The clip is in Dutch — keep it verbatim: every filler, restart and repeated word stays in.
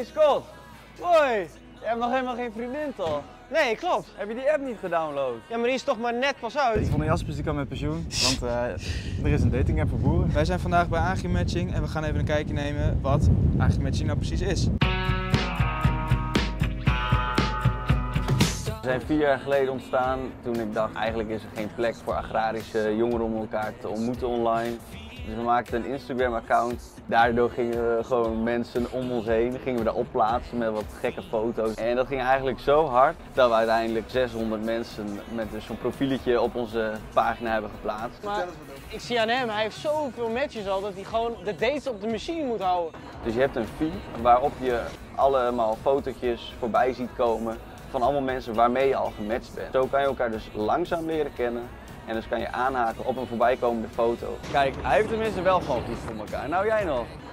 Hey Scott! Hoi! Je hebt nog helemaal geen vriendin toch? Nee, klopt. Heb je die app niet gedownload? Ja, maar die is toch maar net pas uit. Yvonne Jaspers die kan met pensioen, want uh, er is een dating app voor boeren. Wij zijn vandaag bij AgriMatching en we gaan even een kijkje nemen wat AgriMatching nou precies is. We zijn vier jaar geleden ontstaan toen ik dacht eigenlijk is er geen plek voor agrarische jongeren om elkaar te ontmoeten online. Dus we maakten een Instagram account. Daardoor gingen we gewoon mensen om ons heen, gingen we daar op plaatsen met wat gekke foto's. En dat ging eigenlijk zo hard dat we uiteindelijk zeshonderd mensen met dus zo'n profieletje op onze pagina hebben geplaatst. Maar ik zie aan hem, hij heeft zoveel matches al dat hij gewoon de dates op de machine moet houden. Dus je hebt een feed waarop je allemaal fotootjes voorbij ziet komen van allemaal mensen waarmee je al gematcht bent. Zo kan je elkaar dus langzaam leren kennen. En dus kan je aanhaken op een voorbijkomende foto. Kijk, hij heeft tenminste wel gewoon iets voor elkaar. Nou, jij nog?